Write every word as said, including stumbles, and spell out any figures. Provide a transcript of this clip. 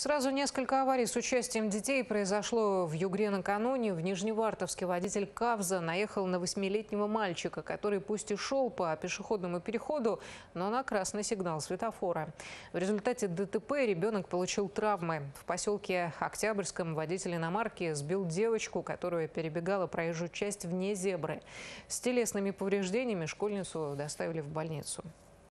Сразу несколько аварий с участием детей произошло в Югре накануне. В Нижневартовске водитель КАВЗа наехал на восьмилетнего мальчика, который пусть и шел по пешеходному переходу, но на красный сигнал светофора. В результате ДТП ребенок получил травмы. В поселке Октябрьском водитель иномарки сбил девочку, которая перебегала проезжую часть вне зебры. С телесными повреждениями школьницу доставили в больницу.